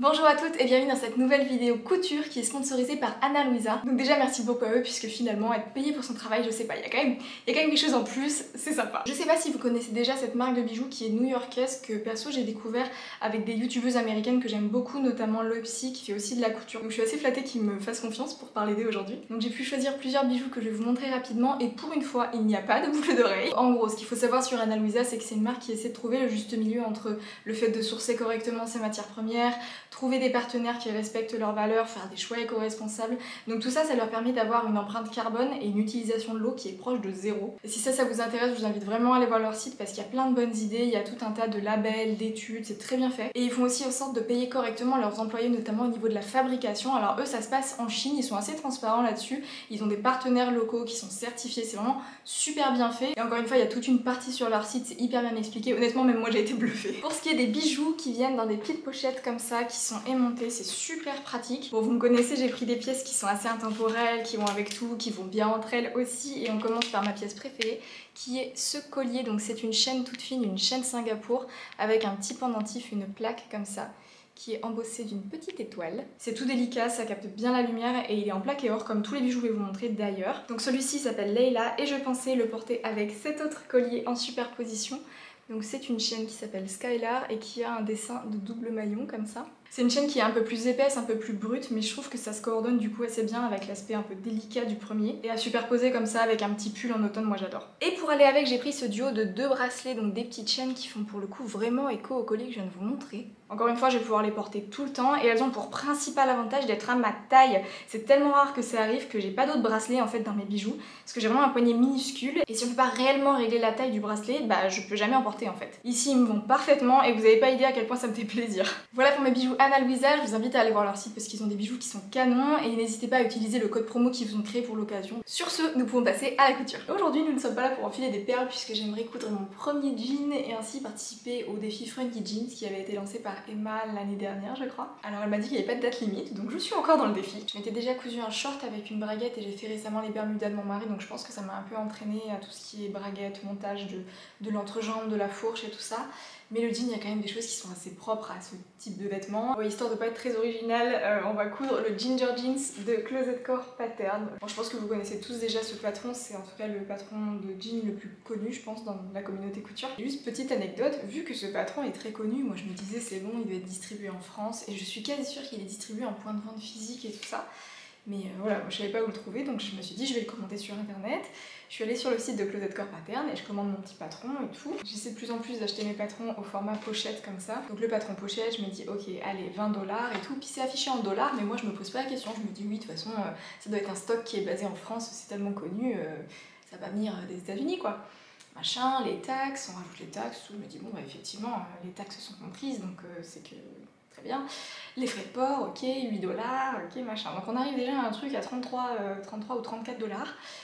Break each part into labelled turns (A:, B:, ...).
A: Bonjour à toutes et bienvenue dans cette nouvelle vidéo couture qui est sponsorisée par Ana Luisa. Donc déjà merci beaucoup à eux puisque finalement être payé pour son travail, je sais pas, il y a quand même quelque chose en plus, c'est sympa. Je sais pas si vous connaissez déjà cette marque de bijoux qui est new-yorkaise que perso j'ai découvert avec des youtubeuses américaines que j'aime beaucoup, notamment Loepsy qui fait aussi de la couture. Donc je suis assez flattée qu'ils me fassent confiance pour parler d'eux aujourd'hui. Donc j'ai pu choisir plusieurs bijoux que je vais vous montrer rapidement et pour une fois il n'y a pas de boucle d'oreille. En gros ce qu'il faut savoir sur Ana Luisa c'est que c'est une marque qui essaie de trouver le juste milieu entre le fait de sourcer correctement ses matières premières, trouver des partenaires qui respectent leurs valeurs, faire des choix éco-responsables. Donc tout ça, ça leur permet d'avoir une empreinte carbone et une utilisation de l'eau qui est proche de zéro. Et si ça vous intéresse, je vous invite vraiment à aller voir leur site parce qu'il y a plein de bonnes idées, il y a tout un tas de labels, d'études, c'est très bien fait. Et ils font aussi en sorte de payer correctement leurs employés, notamment au niveau de la fabrication. Alors eux, ça se passe en Chine, ils sont assez transparents là-dessus. Ils ont des partenaires locaux qui sont certifiés, c'est vraiment super bien fait. Et encore une fois, il y a toute une partie sur leur site, c'est hyper bien expliqué. Honnêtement, même moi j'ai été bluffée. Pour ce qui est des bijoux qui viennent dans des petites pochettes comme ça, qui sont aimantées, c'est super pratique. Bon, vous me connaissez, j'ai pris des pièces qui sont assez intemporelles, qui vont avec tout, qui vont bien entre elles aussi. Et on commence par ma pièce préférée, qui est ce collier. Donc c'est une chaîne toute fine, une chaîne Singapour, avec un petit pendentif, une plaque comme ça, qui est embossé d'une petite étoile. C'est tout délicat, ça capte bien la lumière et il est en plaque et or comme tous les bijoux que je vais vous montrer d'ailleurs. Donc celui-ci s'appelle Leila et je pensais le porter avec cet autre collier en superposition. Donc c'est une chaîne qui s'appelle Skylar et qui a un dessin de double maillon comme ça. C'est une chaîne qui est un peu plus épaisse, un peu plus brute, mais je trouve que ça se coordonne du coup assez bien avec l'aspect un peu délicat du premier. Et à superposer comme ça avec un petit pull en automne, moi j'adore. Et pour aller avec, j'ai pris ce duo de deux bracelets, donc des petites chaînes qui font pour le coup vraiment écho au collier que je viens de vous montrer. Encore une fois, je vais pouvoir les porter tout le temps et elles ont pour principal avantage d'être à ma taille. C'est tellement rare que ça arrive que j'ai pas d'autres bracelets en fait dans mes bijoux parce que j'ai vraiment un poignet minuscule et si on peut pas réellement régler la taille du bracelet, bah je peux jamais en porter en fait. Ici ils me vont parfaitement et vous avez pas idée à quel point ça me fait plaisir. Voilà pour mes bijoux Ana Luisa, je vous invite à aller voir leur site parce qu'ils ont des bijoux qui sont canons et n'hésitez pas à utiliser le code promo qu'ils vous ont créé pour l'occasion. Sur ce, nous pouvons passer à la couture. Aujourd'hui nous ne sommes pas là pour enfiler des perles puisque j'aimerais coudre mon premier jean et ainsi participer au défi Funky Jeans qui avait été lancé par Emma l'année dernière je crois. Alors elle m'a dit qu'il n'y avait pas de date limite donc je suis encore dans le défi. Je m'étais déjà cousu un short avec une braguette et j'ai fait récemment les Bermudas de mon mari donc je pense que ça m'a un peu entraîné à tout ce qui est braguette, montage de l'entrejambe, de la fourche et tout ça. Mais le jean, il y a quand même des choses qui sont assez propres à ce type de vêtements. Histoire de pas être très original, on va coudre le Ginger Jeans de Closet Core Pattern. Bon, je pense que vous connaissez tous déjà ce patron, c'est en tout cas le patron de jean le plus connu je pense dans la communauté couture. Juste petite anecdote, vu que ce patron est très connu, moi je me disais c'est bon, il doit être distribué en France et je suis quasi sûre qu'il est distribué en point de vente physique et tout ça. Mais voilà, moi je savais pas où le trouver donc je me suis dit je vais le commander sur internet. Je suis allée sur le site de Closet Core Pattern et je commande mon petit patron et tout. J'essaie de plus en plus d'acheter mes patrons au format pochette comme ça. Donc le patron pochette, je me dis ok allez 20 $ et tout. Puis c'est affiché en dollars mais moi je me pose pas la question. Je me dis oui de toute façon ça doit être un stock qui est basé en France, c'est tellement connu, ça va venir des États-Unis quoi. Machin, les taxes, on rajoute les taxes, tout. Je me dis bon bah effectivement les taxes sont comprises donc c'est que... Très bien. Les frais de port, ok, 8 $, ok, machin. Donc on arrive déjà à un truc à 33 ou 34 $.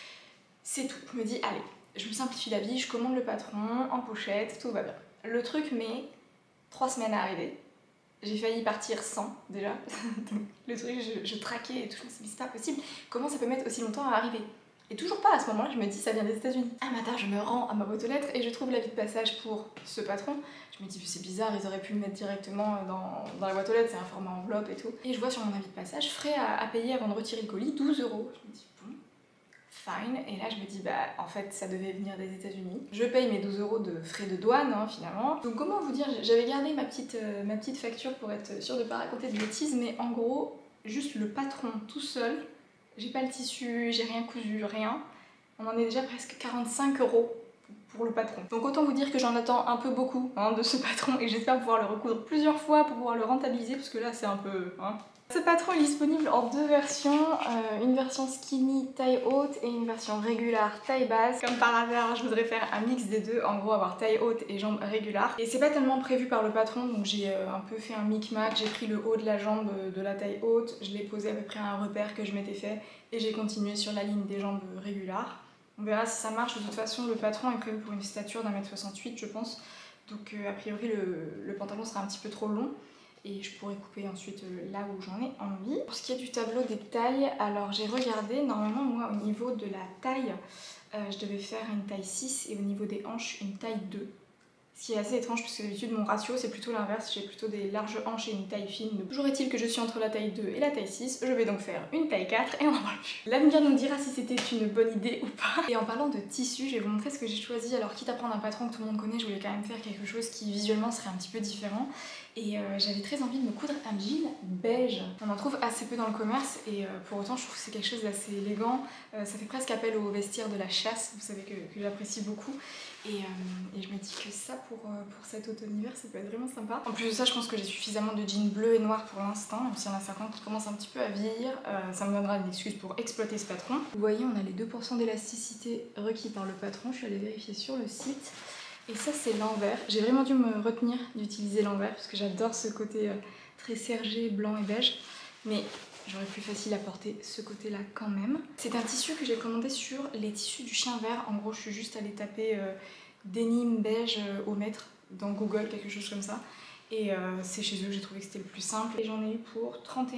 A: C'est tout. Je me dis, allez, je me simplifie la vie, je commande le patron en pochette, tout va bien. Le truc met 3 semaines à arriver. J'ai failli partir sans, déjà. Le truc, je traquais et tout, je me suis dit, c'est pas possible. Comment ça peut mettre aussi longtemps à arriver? Et toujours pas à ce moment-là, je me dis ça vient des États-Unis. Un matin, je me rends à ma boîte aux lettres et je trouve l'avis de passage pour ce patron. Je me dis c'est bizarre, ils auraient pu le mettre directement dans la boîte aux lettres, c'est un format enveloppe et tout. Et je vois sur mon avis de passage, frais à payer avant de retirer le colis, 12 €. Je me dis bon, fine. Et là je me dis bah en fait ça devait venir des États-Unis. Je paye mes 12 € de frais de douane hein, finalement. Donc comment vous dire, j'avais gardé ma petite facture pour être sûre de pas raconter de bêtises, mais en gros, juste le patron tout seul. J'ai pas le tissu, j'ai rien cousu, rien. On en est déjà presque 45 € pour le patron. Donc autant vous dire que j'en attends un peu beaucoup hein, de ce patron et j'espère pouvoir le recoudre plusieurs fois pour pouvoir le rentabiliser parce que là c'est un peu... Hein. Ce patron est disponible en deux versions, une version skinny taille haute et une version régulière taille basse. Comme par hasard, je voudrais faire un mix des deux, en gros avoir taille haute et jambes régulières. Et c'est pas tellement prévu par le patron, donc j'ai un peu fait un micmac, j'ai pris le haut de la jambe de la taille haute, je l'ai posé à peu près à un repère que je m'étais fait et j'ai continué sur la ligne des jambes régulières. On verra si ça marche, de toute façon le patron est prévu pour une stature d'1,68 m je pense, donc a priori le pantalon sera un petit peu trop long. Et je pourrais couper ensuite là où j'en ai envie. Pour ce qui est du tableau des tailles, alors j'ai regardé, normalement moi au niveau de la taille, je devais faire une taille 6 et au niveau des hanches une taille 2. Ce qui est assez étrange puisque d'habitude mon ratio c'est plutôt l'inverse, j'ai plutôt des larges hanches et une taille fine. Donc, toujours est-il que je suis entre la taille 2 et la taille 6, je vais donc faire une taille 4 et on n'en parle plus. L'avenir nous dira si c'était une bonne idée ou pas. Et en parlant de tissu, je vais vous montrer ce que j'ai choisi. Alors quitte à prendre un patron que tout le monde connaît, je voulais quand même faire quelque chose qui visuellement serait un petit peu différent. Et j'avais très envie de me coudre un jean beige. On en trouve assez peu dans le commerce et pour autant je trouve que c'est quelque chose d'assez élégant. Ça fait presque appel au vestiaire de la chasse, vous savez que j'apprécie beaucoup. Et je me dis que ça pour cet automne-hiver ça peut être vraiment sympa. En plus de ça je pense que j'ai suffisamment de jeans bleus et noirs pour l'instant, même s'il y en a certains qui commencent un petit peu à vieillir, ça me donnera une excuse pour exploiter ce patron. Vous voyez on a les 2% d'élasticité requis par le patron, je suis allée vérifier sur le site. Et ça c'est l'envers, j'ai vraiment dû me retenir d'utiliser l'envers parce que j'adore ce côté très sergé, blanc et beige. Mais j'aurais plus facile à porter ce côté là quand même. C'est un tissu que j'ai commandé sur les tissus du chien vert. En gros je suis juste allée taper denim beige au mètre dans Google, quelque chose comme ça. Et c'est chez eux que j'ai trouvé que c'était le plus simple. Et j'en ai eu pour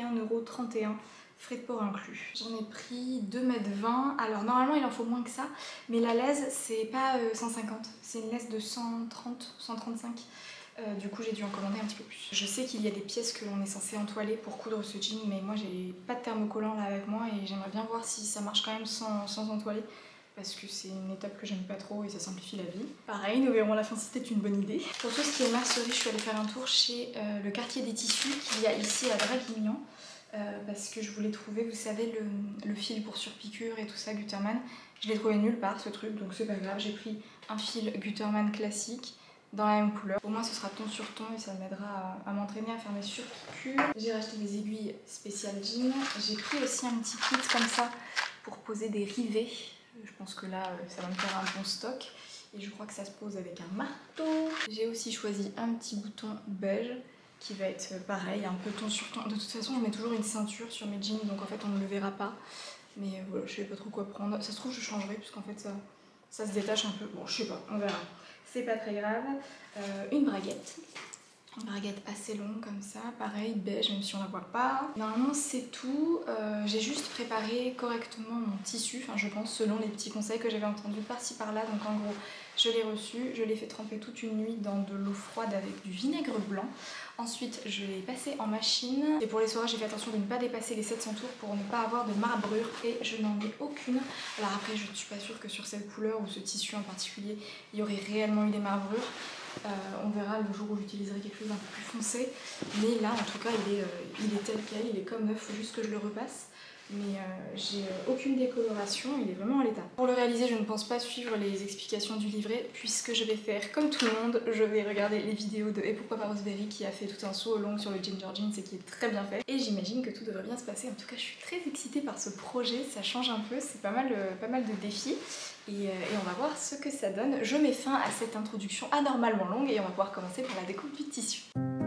A: 31,31 €. Frais de port inclus. J'en ai pris 2,20 m. Alors normalement il en faut moins que ça, mais la laise c'est pas 150, c'est une laise de 130, 135. Du coup j'ai dû en commander un petit peu plus. Je sais qu'il y a des pièces que l'on est censé entoiler pour coudre ce jean, mais moi j'ai pas de thermocollant là avec moi et j'aimerais bien voir si ça marche quand même sans entoiler. Parce que c'est une étape que j'aime pas trop et ça simplifie la vie. Pareil, nous verrons à la fin si c'était une bonne idée. Pour tout ce qui est mercerie, je suis allée faire un tour chez le quartier des tissus qu'il y a ici à Draguignan. Parce que je voulais trouver, vous savez, le fil pour surpiqûre et tout ça, Gutermann. Je l'ai trouvé nulle part ce truc, donc c'est pas grave. J'ai pris un fil Gutermann classique dans la même couleur. Au moins ce sera ton sur ton et ça m'aidera à m'entraîner à faire mes surpiqûres. J'ai racheté des aiguilles spéciales jean. J'ai pris aussi un petit kit comme ça pour poser des rivets. Je pense que là ça va me faire un bon stock. Et je crois que ça se pose avec un marteau. J'ai aussi choisi un petit bouton beige qui va être pareil, un peu ton sur ton. De toute façon, je mets toujours une ceinture sur mes jeans, donc en fait on ne le verra pas. Mais voilà, je sais pas trop quoi prendre. Ça se trouve, je changerai, puisqu'en fait ça se détache un peu. Bon, je sais pas, on verra. C'est pas très grave. Une braguette. Une braguette assez longue comme ça, pareil, beige, même si on la voit pas. Normalement c'est tout, j'ai juste préparé correctement mon tissu, enfin je pense selon les petits conseils que j'avais entendus par-ci par-là. Donc en gros, je l'ai reçu, je l'ai fait tremper toute une nuit dans de l'eau froide avec du vinaigre blanc. Ensuite je l'ai passé en machine et pour les soirées j'ai fait attention de ne pas dépasser les 700 tours pour ne pas avoir de marbrure et je n'en ai aucune. Alors après je ne suis pas sûre que sur cette couleur ou ce tissu en particulier il y aurait réellement eu des marbrures. On verra le jour où j'utiliserai quelque chose d'un peu plus foncé, mais là en tout cas il est tel quel, il est comme neuf, faut juste que je le repasse. Mais j'ai aucune décoloration, il est vraiment à l'état. Pour le réaliser, je ne pense pas suivre les explications du livret, puisque je vais faire comme tout le monde, je vais regarder les vidéos de Et pourquoi pas Roseberry qui a fait tout un saut long sur le ginger jeans et qui est très bien fait. Et j'imagine que tout devrait bien se passer. En tout cas, je suis très excitée par ce projet, ça change un peu, c'est pas mal de défis. Et on va voir ce que ça donne. Je mets fin à cette introduction anormalement longue et on va pouvoir commencer par la découpe du tissu.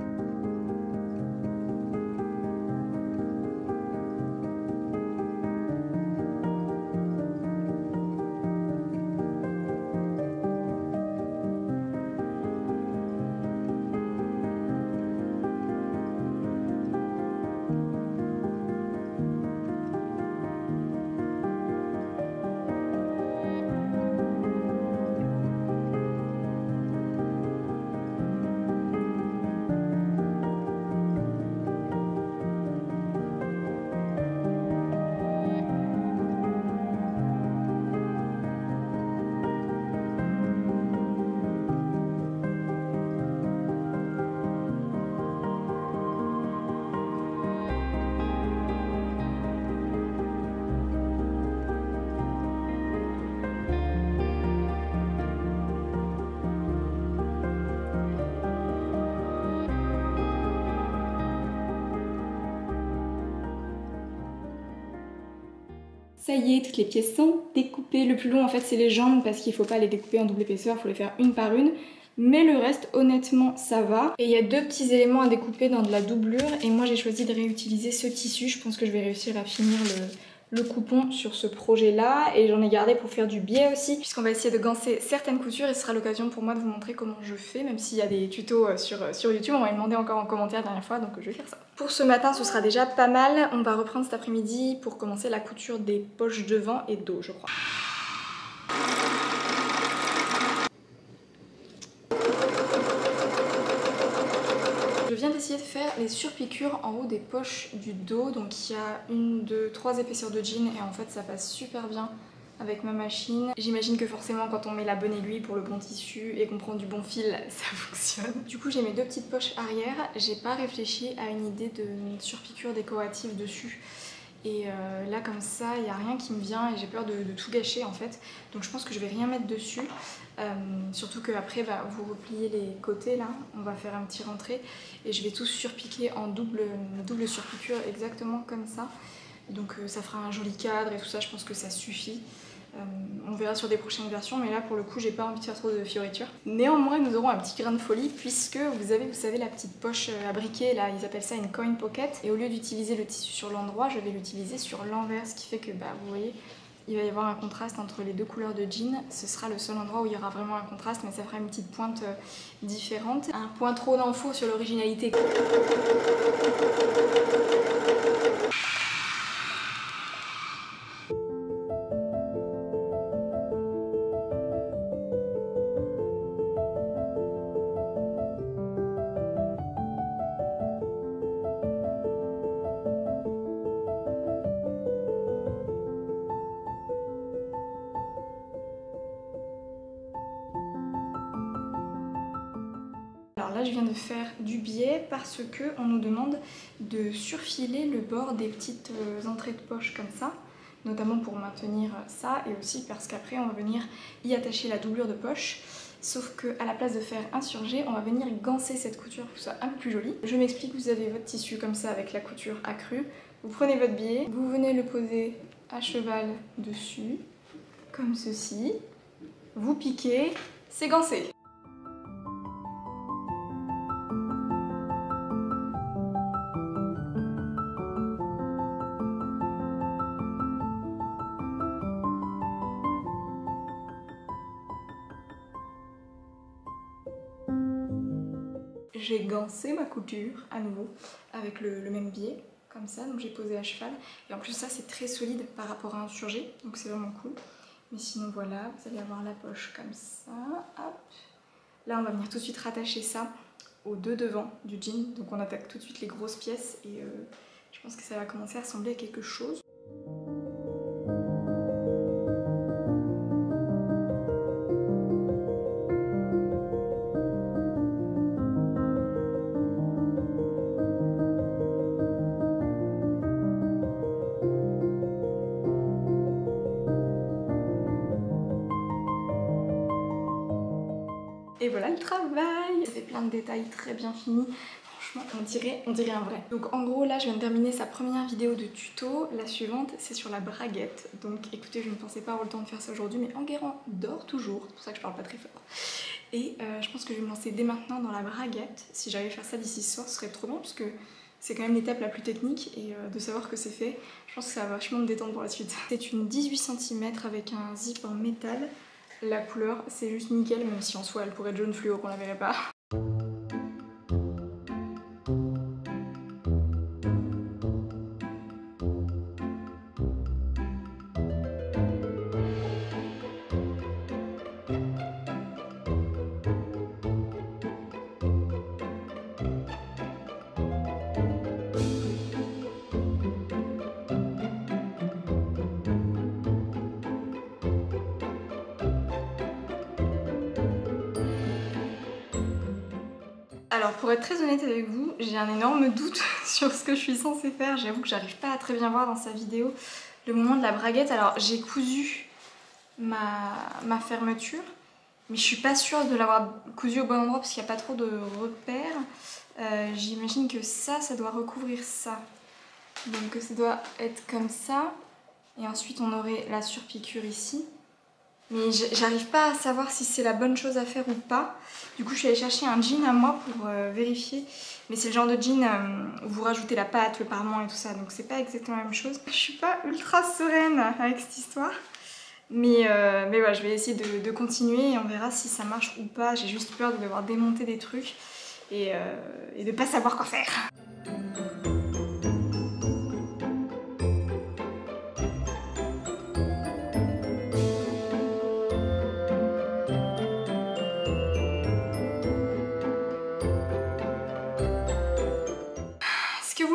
A: Ça y est, toutes les pièces sont découpées. Le plus long en fait c'est les jambes parce qu'il ne faut pas les découper en double épaisseur, il faut les faire une par une. Mais le reste honnêtement ça va. Et il y a deux petits éléments à découper dans de la doublure et moi j'ai choisi de réutiliser ce tissu. Je pense que je vais réussir à finir le coupon sur ce projet là et j'en ai gardé pour faire du biais aussi puisqu'on va essayer de ganser certaines coutures et ce sera l'occasion pour moi de vous montrer comment je fais, même s'il y a des tutos sur YouTube, on m'a demandé encore en commentaire la dernière fois, donc je vais faire ça. Pour ce matin ce sera déjà pas mal, on va reprendre cet après-midi pour commencer la couture des poches devant et dos je crois. essayer de faire les surpiqûres en haut des poches du dos. Donc il y a 1, 2, 3 épaisseurs de jean et en fait ça passe super bien avec ma machine. J'imagine que forcément quand on met la bonne aiguille pour le bon tissu et qu'on prend du bon fil, ça fonctionne. Du coup j'ai mes 2 petites poches arrière. J'ai pas réfléchi à une idée de surpiqûre décorative dessus. Et là comme ça, il n'y a rien qui me vient et j'ai peur de tout gâcher en fait. Donc je pense que je vais rien mettre dessus. Surtout qu'après vous repliez les côtés là, on va faire un petit rentré. Et je vais tout surpiquer en double surpiqûre exactement comme ça. Donc ça fera un joli cadre et tout ça, je pense que ça suffit. On verra sur des prochaines versions, mais là pour le coup j'ai pas envie de faire trop de fioritures. Néanmoins nous aurons un petit grain de folie puisque vous savez la petite poche à briquet là, ils appellent ça une coin pocket. Et au lieu d'utiliser le tissu sur l'endroit, je vais l'utiliser sur l'envers, ce qui fait que vous voyez, il va y avoir un contraste entre les 2 couleurs de jean. Ce sera le seul endroit où il y aura vraiment un contraste, mais ça fera une petite pointe différente. Un point trop d'infos sur l'originalité. Alors là je viens de faire du biais parce que on nous demande de surfiler le bord des petites entrées de poche comme ça, notamment pour maintenir ça et aussi parce qu'après on va venir y attacher la doublure de poche. Sauf qu'à la place de faire un surjet, on va venir ganser cette couture pour que ce soit un peu plus joli. Je m'explique, vous avez votre tissu comme ça avec la couture accrue, vous prenez votre biais, vous venez le poser à cheval dessus, comme ceci, vous piquez, c'est gansé. J'ai gansé ma couture à nouveau avec le même biais, comme ça, donc j'ai posé à cheval. Et en plus ça c'est très solide par rapport à un surjet, donc c'est vraiment cool. Mais sinon voilà, vous allez avoir la poche comme ça, hop. Là on va venir tout de suite rattacher ça aux 2 devants du jean, donc on attaque tout de suite les grosses pièces et je pense que ça va commencer à ressembler à quelque chose. Et voilà le travail. Ça fait plein de détails très bien finis. Franchement, on dirait un vrai. Donc en gros, là, je viens de terminer sa première vidéo de tuto. La suivante, c'est sur la braguette. Donc écoutez, je ne pensais pas avoir le temps de faire ça aujourd'hui, mais Enguerrand dort toujours. C'est pour ça que je parle pas très fort. Et je pense que je vais me lancer dès maintenant dans la braguette. Si j'arrive à faire ça d'ici ce soir, ce serait trop bien, parce que c'est quand même l'étape la plus technique. Et de savoir que c'est fait, je pense que ça va vachement me détendre pour la suite. C'est une 18 cm avec un zip en métal. La couleur, c'est juste nickel, même si en soi elle pourrait être jaune fluo qu'on la verrait pas. Alors pour être très honnête avec vous, j'ai un énorme doute sur ce que je suis censée faire. J'avoue que j'arrive pas à très bien voir dans sa vidéo le moment de la braguette. Alors j'ai cousu ma fermeture, mais je suis pas sûre de l'avoir cousu au bon endroit parce qu'il n'y a pas trop de repères. J'imagine que ça doit recouvrir ça. Donc ça doit être comme ça. Et ensuite on aurait la surpiqûre ici. Mais j'arrive pas à savoir si c'est la bonne chose à faire ou pas. Du coup je suis allée chercher un jean à moi pour vérifier. Mais c'est le genre de jean où vous rajoutez la pâte, le parement et tout ça. Donc c'est pas exactement la même chose. Je suis pas ultra sereine avec cette histoire. Mais voilà, je vais essayer de continuer et on verra si ça marche ou pas. J'ai juste peur de devoir démonter des trucs et de pas savoir quoi faire.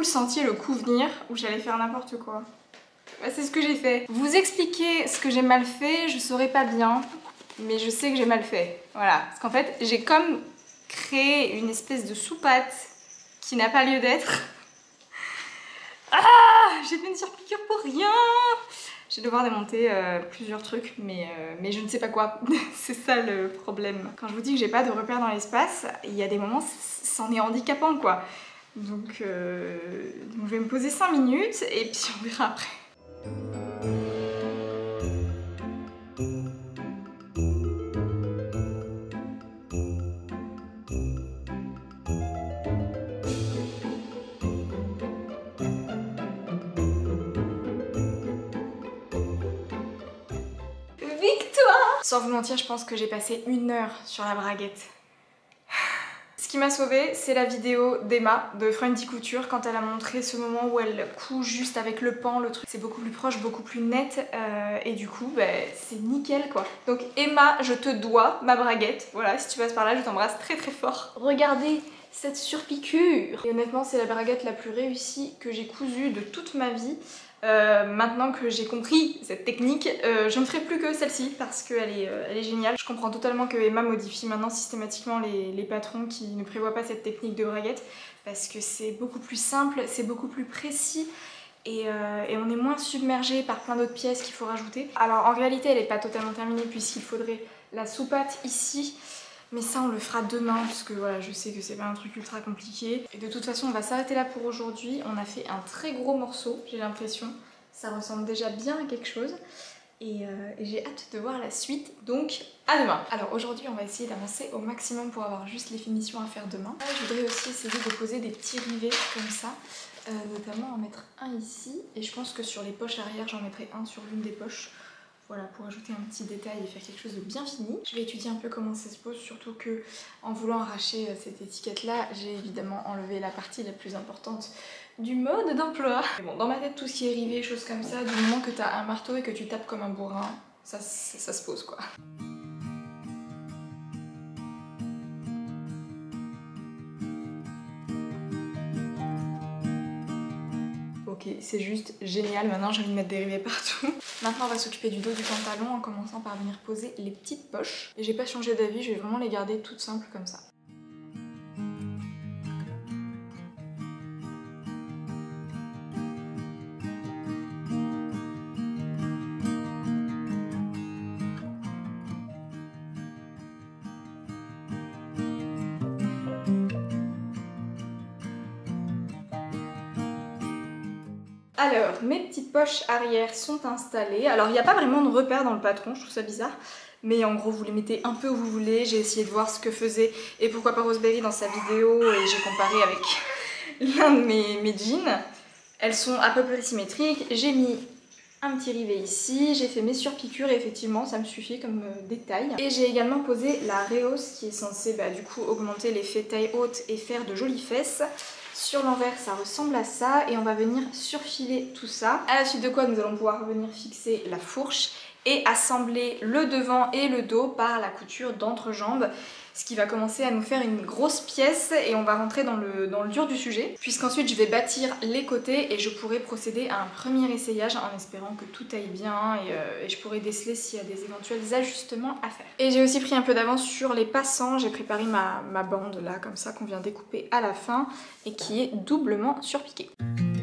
A: sentiez le coup venir où j'allais faire n'importe quoi. Bah, c'est ce que j'ai fait. Vous expliquer ce que j'ai mal fait, je saurais pas bien, mais je sais que j'ai mal fait. Voilà, parce qu'en fait, j'ai comme créé une espèce de soupape qui n'a pas lieu d'être. Ah, j'ai fait une surpiqûre pour rien. Je vais devoir démonter plusieurs trucs, mais je ne sais pas quoi. C'est ça le problème. Quand je vous dis que j'ai pas de repère dans l'espace, il y a des moments, c'en est handicapant quoi. Donc je vais me poser 5 minutes et puis on verra après. Victoire! Sans vous mentir, je pense que j'ai passé 1 heure sur la braguette. Ce qui m'a sauvée, c'est la vidéo d'Emma de Friendly Couture quand elle a montré ce moment où elle coud juste avec le pan, le truc. C'est beaucoup plus proche, beaucoup plus net et du coup, bah, c'est nickel quoi. Donc Emma, je te dois ma braguette. Voilà, si tu passes par là, je t'embrasse très très fort. Regardez cette surpiqûre! Et honnêtement, c'est la braguette la plus réussie que j'ai cousue de toute ma vie. Maintenant que j'ai compris cette technique, je ne ferai plus que celle-ci parce qu'elle est géniale. Je comprends totalement que Emma modifie maintenant systématiquement les patrons qui ne prévoient pas cette technique de braguette parce que c'est beaucoup plus simple, c'est beaucoup plus précis et on est moins submergé par plein d'autres pièces qu'il faut rajouter. Alors en réalité elle n'est pas totalement terminée puisqu'il faudrait la soupate ici. Mais ça on le fera demain parce que voilà, je sais que c'est pas un truc ultra compliqué. Et de toute façon on va s'arrêter là pour aujourd'hui. On a fait un très gros morceau, j'ai l'impression. Ça ressemble déjà bien à quelque chose. Et j'ai hâte de voir la suite, donc à demain. Alors aujourd'hui on va essayer d'avancer au maximum pour avoir juste les finitions à faire demain. Je voudrais aussi essayer de poser des petits rivets comme ça. Notamment en mettre un ici. Et je pense que sur les poches arrière j'en mettrai un sur l'une des poches. Voilà, pour ajouter un petit détail et faire quelque chose de bien fini. Je vais étudier un peu comment ça se pose, surtout que en voulant arracher cette étiquette là, j'ai évidemment enlevé la partie la plus importante du mode d'emploi. Bon, dans ma tête, tout ce qui est rivé, choses comme ça, du moment que t'as un marteau et que tu tapes comme un bourrin, ça se pose quoi. Ok, c'est juste génial, maintenant j'ai envie de mettre des rivets partout. Maintenant on va s'occuper du dos du pantalon en commençant par venir poser les petites poches. Et j'ai pas changé d'avis, je vais vraiment les garder toutes simples comme ça. Alors, mes petites poches arrière sont installées. Alors, il n'y a pas vraiment de repère dans le patron, je trouve ça bizarre. Mais en gros, vous les mettez un peu où vous voulez. J'ai essayé de voir ce que faisait et pourquoi pas Roseberry dans sa vidéo. Et j'ai comparé avec l'un de mes jeans. Elles sont à peu près symétriques. J'ai mis un petit rivet ici. J'ai fait mes surpiqûres et effectivement, ça me suffit comme détail. Et j'ai également posé la rehausse qui est censée du coup augmenter l'effet taille haute et faire de jolies fesses. Sur l'envers ça ressemble à ça et on va venir surfiler tout ça. À la suite de quoi nous allons pouvoir venir fixer la fourche et assembler le devant et le dos par la couture d'entrejambe. Ce qui va commencer à nous faire une grosse pièce et on va rentrer dans le dur du sujet. Puisqu'ensuite je vais bâtir les côtés et je pourrai procéder à un premier essayage en espérant que tout aille bien et je pourrai déceler s'il y a des éventuels ajustements à faire. Et j'ai aussi pris un peu d'avance sur les passants, j'ai préparé ma bande là comme ça qu'on vient découper à la fin et qui est doublement surpiquée.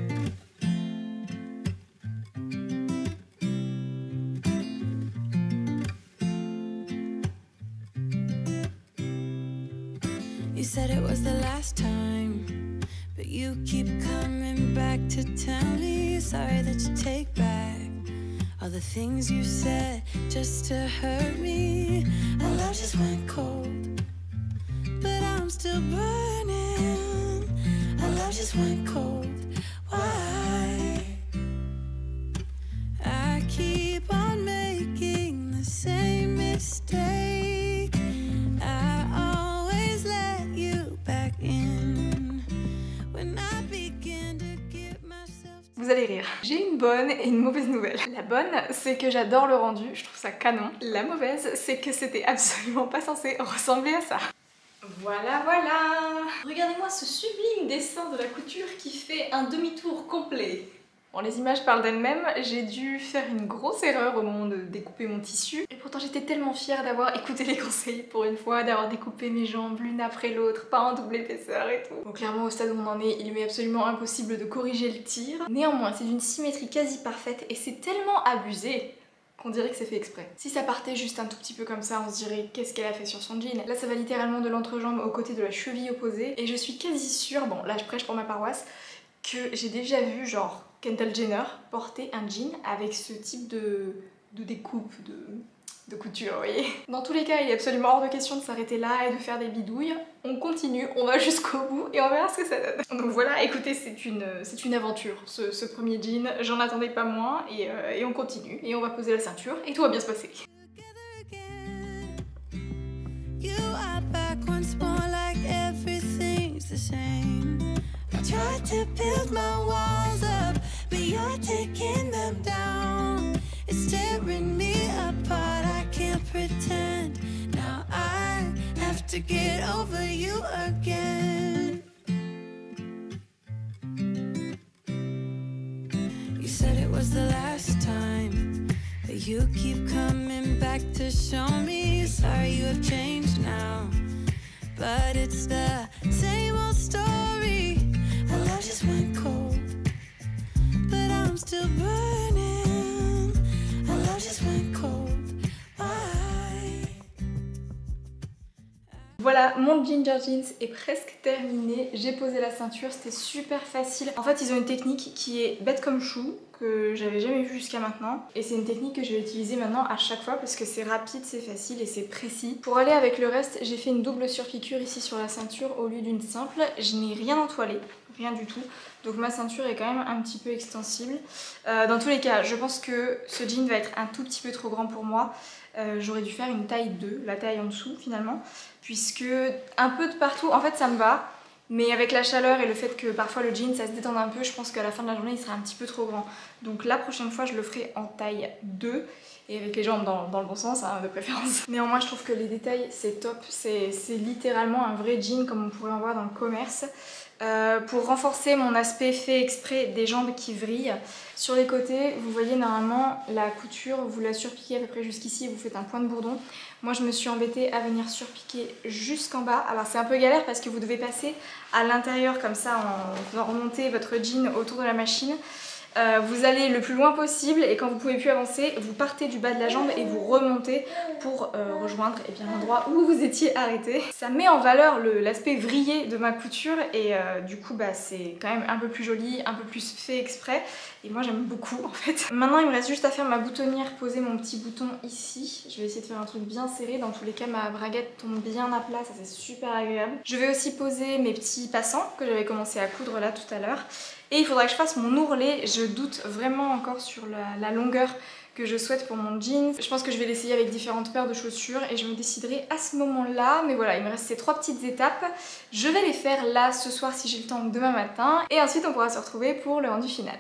B: You said it was the last time, but you keep coming back to tell me sorry that you take back all the things you said just to hurt me. Our love just went cold, but I'm still burning. Our love just went cold. Why? I keep on making the same mistake.
A: Vous allez rire. J'ai une bonne et une mauvaise nouvelle. La bonne, c'est que j'adore le rendu, je trouve ça canon. La mauvaise, c'est que c'était absolument pas censé ressembler à ça. Voilà, voilà! Regardez-moi ce sublime dessin de la couture qui fait un demi-tour complet. Bon, les images parlent d'elles-mêmes, j'ai dû faire une grosse erreur au moment de découper mon tissu. Et pourtant j'étais tellement fière d'avoir écouté les conseils pour une fois, d'avoir découpé mes jambes l'une après l'autre, pas en double épaisseur et tout. Bon, clairement au stade où on en est, il m'est absolument impossible de corriger le tir. Néanmoins, c'est d'une symétrie quasi parfaite et c'est tellement abusé qu'on dirait que c'est fait exprès. Si ça partait juste un tout petit peu comme ça, on se dirait qu'est-ce qu'elle a fait sur son jean. Là ça va littéralement de l'entrejambe au côté de la cheville opposée et je suis quasi sûre, bon là je prêche pour ma paroisse, que j'ai déjà vu genre Kendall Jenner porter un jean avec ce type de découpe, de couture, vous voyez. Dans tous les cas, il est absolument hors de question de s'arrêter là et de faire des bidouilles. On continue, on va jusqu'au bout et on verra ce que ça donne. Donc voilà, écoutez, c'est une aventure, ce premier jean. J'en attendais pas moins et on continue. Et on va poser la ceinture et tout va bien se passer.
B: Tried to build my walls up, but you're taking them down. It's tearing me apart, I can't pretend. Now I have to get over you again. You said it was the last time, but you keep coming back to show me. Sorry you have changed now, but it's the same old story. Our love just went cold, but I'm still burning. Our love just went cold. Why?
A: Voilà, mon ginger jeans est presque terminé. J'ai posé la ceinture, c'était super facile. En fait, ils ont une technique qui est bête comme chou, que j'avais jamais vue jusqu'à maintenant. Et c'est une technique que je vais utiliser maintenant à chaque fois parce que c'est rapide, c'est facile et c'est précis. Pour aller avec le reste, j'ai fait une double surpiqûre ici sur la ceinture au lieu d'une simple. Je n'ai rien entoilé, rien du tout. Donc ma ceinture est quand même un petit peu extensible. Dans tous les cas, je pense que ce jean va être un tout petit peu trop grand pour moi. J'aurais dû faire une taille 2, la taille en dessous finalement. Puisque un peu de partout, en fait ça me va. Mais avec la chaleur et le fait que parfois le jean ça se détende un peu, je pense qu'à la fin de la journée il sera un petit peu trop grand. Donc la prochaine fois je le ferai en taille 2 et avec les jambes dans le bon sens hein, de préférence. Néanmoins je trouve que les détails c'est top, c'est littéralement un vrai jean comme on pourrait en voir dans le commerce. Pour renforcer mon aspect fait exprès des jambes qui vrillent. Sur les côtés, vous voyez normalement la couture, vous la surpiquez à peu près jusqu'ici et vous faites un point de bourdon. Moi je me suis embêtée à venir surpiquer jusqu'en bas. Alors c'est un peu galère parce que vous devez passer à l'intérieur comme ça en faisant remonter votre jean autour de la machine. Vous allez le plus loin possible et quand vous pouvez plus avancer, vous partez du bas de la jambe et vous remontez pour rejoindre l'endroit où vous étiez arrêté. Ça met en valeur l'aspect vrillé de ma couture et du coup bah, c'est quand même un peu plus joli, un peu plus fait exprès et moi j'aime beaucoup en fait. Maintenant il me reste juste à faire ma boutonnière, poser mon petit bouton ici. Je vais essayer de faire un truc bien serré, dans tous les cas ma braguette tombe bien à plat, ça c'est super agréable. Je vais aussi poser mes petits passants que j'avais commencé à coudre là tout à l'heure. Et il faudra que je fasse mon ourlet, je doute vraiment encore sur la longueur que je souhaite pour mon jean. Je pense que je vais l'essayer avec différentes paires de chaussures et je me déciderai à ce moment-là. Mais voilà, il me reste ces 3 petites étapes. Je vais les faire là ce soir si j'ai le temps demain matin. Et ensuite on pourra se retrouver pour le rendu final.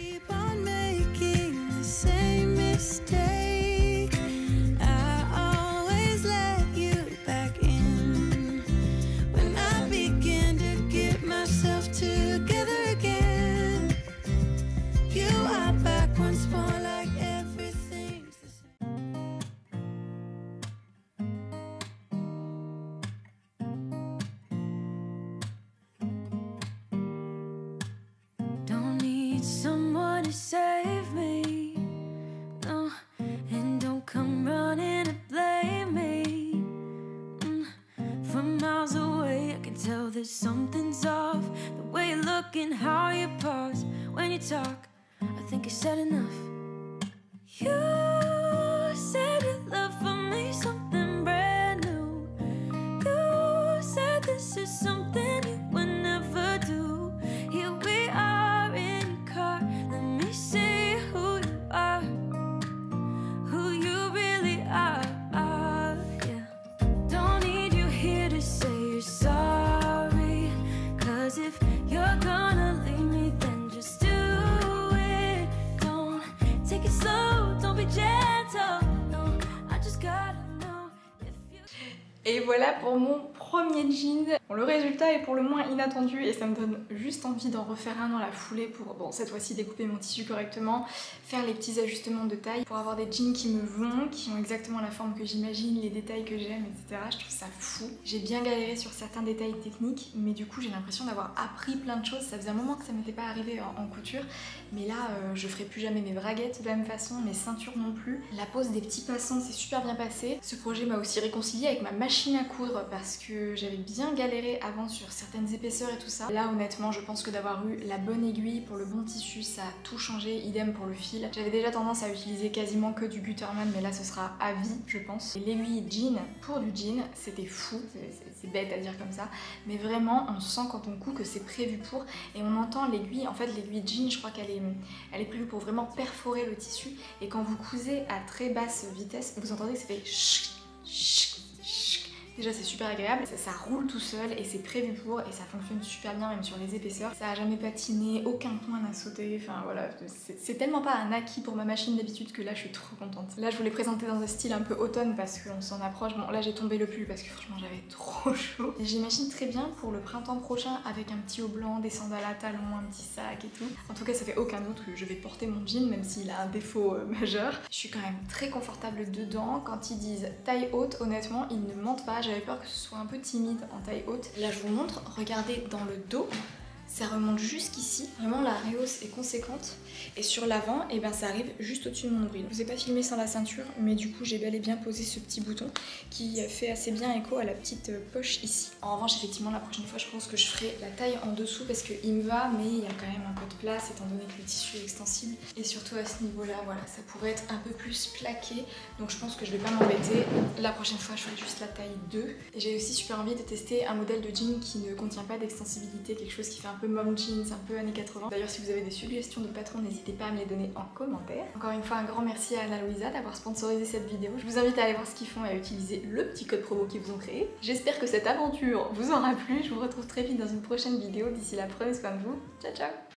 B: Save me, no, and don't come running to blame me. From miles away I can tell that something's off. The way you look and how you pause when you talk, I think I said enough. You said your love for me something brand new. You said this is something you would never do. Here we are in your car, let me see who you are, who you really are, yeah. Don't need you here to say you're sorry, cause if you're gonna leave me then just do it. Don't take it slow, don't be gentle, no, I just gotta know if you...
A: Et voilà pour mon premier jean. Bon, le résultat est pour le moins inattendu et ça me donne juste envie d'en refaire un dans la foulée pour, bon, cette fois-ci découper mon tissu correctement, faire les petits ajustements de taille pour avoir des jeans qui me vont, qui ont exactement la forme que j'imagine, les détails que j'aime, etc. Je trouve ça fou. J'ai bien galéré sur certains détails techniques, mais du coup j'ai l'impression d'avoir appris plein de choses. Ça faisait un moment que ça m'était pas arrivé en couture, mais là je ferai plus jamais mes braguettes de la même façon, mes ceintures non plus. La pose des petits passants s'est super bien passée. Ce projet m'a aussi réconciliée avec ma machine à coudre parce que j'avais bien galéré avant sur certaines épaisseurs et tout ça. Là honnêtement je pense que d'avoir eu la bonne aiguille pour le bon tissu ça a tout changé, idem pour le fil. J'avais déjà tendance à utiliser quasiment que du Gutermann, mais là ce sera à vie je pense. Et l'aiguille jean pour du jean c'était fou, c'est bête à dire comme ça, mais vraiment on sent quand on coud que c'est prévu pour, et on entend l'aiguille, en fait l'aiguille jean je crois qu'elle est prévue pour vraiment perforer le tissu, et quand vous cousez à très basse vitesse vous entendez que ça fait chut, chut, chut. Déjà c'est super agréable, ça roule tout seul et c'est prévu pour, et ça fonctionne super bien même sur les épaisseurs. Ça a jamais patiné, aucun point n'a sauté, enfin voilà, c'est tellement pas un acquis pour ma machine d'habitude que là je suis trop contente. Là je vous l'ai présenté dans un style un peu automne parce qu'on s'en approche. Bon là j'ai tombé le pull parce que franchement j'avais trop chaud. Et j'imagine très bien pour le printemps prochain avec un petit haut blanc, des sandales à talons, un petit sac et tout. En tout cas ça fait aucun doute que je vais porter mon jean même s'il a un défaut majeur. Je suis quand même très confortable dedans. Quand ils disent taille haute, honnêtement ils ne mentent pas. J'avais peur que ce soit un peu timide en taille haute. Là je vous montre, regardez dans le dos, ça remonte jusqu'ici, vraiment la rehausse est conséquente, et sur l'avant, et ben ça arrive juste au-dessus de mon nombril. Je vous ai pas filmé sans la ceinture, mais du coup j'ai bel et bien posé ce petit bouton qui fait assez bien écho à la petite poche ici. En revanche effectivement la prochaine fois je pense que je ferai la taille en dessous parce qu'il me va, mais il y a quand même un peu de place étant donné que le tissu est extensible, et surtout à ce niveau là, voilà, ça pourrait être un peu plus plaqué, donc je pense que je vais pas m'embêter. La prochaine fois je ferai juste la taille 2, et j'ai aussi super envie de tester un modèle de jean qui ne contient pas d'extensibilité, quelque chose qui fait un peu mom jeans, un peu années 80. D'ailleurs si vous avez des suggestions de patrons, n'hésitez pas à me les donner en commentaire. Encore une fois un grand merci à Ana Luisa d'avoir sponsorisé cette vidéo. Je vous invite à aller voir ce qu'ils font et à utiliser le petit code promo qu'ils vous ont créé. J'espère que cette aventure vous aura plu, je vous retrouve très vite dans une prochaine vidéo. D'ici là prenez soin de vous, ciao ciao.